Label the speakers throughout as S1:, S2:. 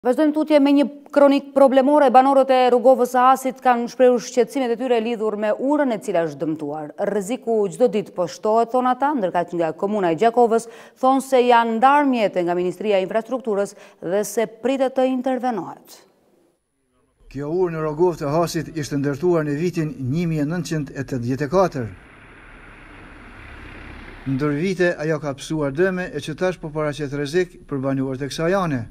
S1: Vazhdojmë tutje me një kronik problemore. Banorët e rrugovës së Asit kanë shprehur shqetësimet e tyre lidhur me urën e cila është dëmtuar. Rreziku çdo ditë po shtohet, thon ata, ndërka që nga komuna e Gjakovës thonë se janë ndarë mjete nga Ministria e Infrastrukturës dhe se pritet të intervenohet.
S2: Kjo urë në rrugovë të Asit ishte ndërtuar në vitin 1984. Ndër vite ajo ka pësuar dëme e që tash po paraqet rrezik për banorët e kësaj jane.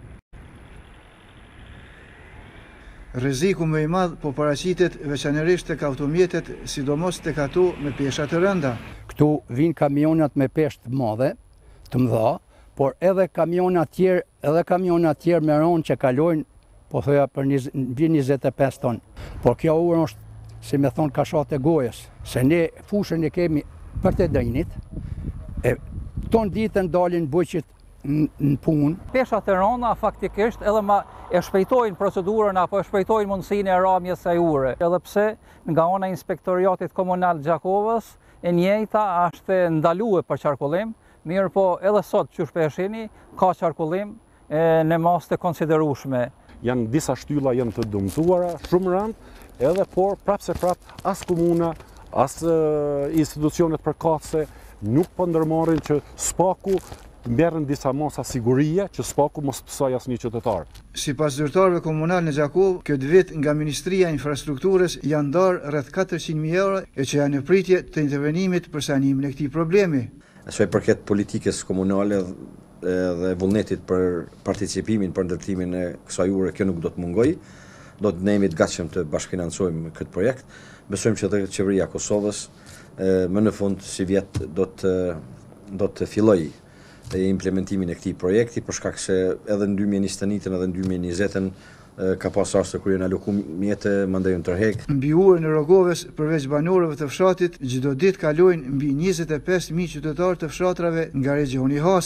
S2: Rreziku më i madh po paraqitet veçanërisht tek automjetet, sidomos tek ato me pesha të rënda.
S3: Këtu vinë kamionat me peshë të mëdha, të mëdha, por edhe kamiona tjerë me ronë që kalojnë, po thoya për mbi 25 ton. Por kjo urë është, si me thon, kashat e gojës, se ne fushën e kemi për të dënit, e ton ditën dalin buqit në punë.
S4: Peshat e rënda faktikisht edhe e shpejtojnë procedurën apo e shpejtojnë mundësinë e ramjes së ure. Edhe pse nga ana e Inspektoriatit Komunal Gjakovës e njëjta është ndaluar për qarkullim, mirë po edhe sot që shpeshini ka qarkullim në masë të konsiderueshme.
S5: Janë disa shtylla janë të dëmtuara shumë rënd, edhe por prapse as komuna, as institucionet përkatëse nuk po ndërmarrin që spaku merren disa masa sigurie që spaku mos pësoj asnjë qytetar.
S2: Sipas zyrtarëve komunal në Gjakovë, këtë vit nga Ministria e Infrastrukturës janë ndarë rreth 400.000 euro e që janë në pritje të intervenimit për sanimin e këtij problemi.
S6: Sa i përket politikës komunale dhe vullnetit për participimin për ndërtimin e kësaj ure, kjo nuk do të mungojë. Do të jemi të gatshëm të bashkëfinancojmë këtë projekt. Besojmë që edhe qeveria e Kosovës më në fund si vjet do të fillojë implementimin e këtij projekti, për shkak se edhe në 2021 edhe në 2020 ka pas raste kur janë alokuar mjete, mandej në tërheq.
S2: Mbi urën e rrugovës, përveç banorëve të fshatit, çdo ditë kalojnë mbi 25.000 qytetarë të fshatrave nga regioni Has.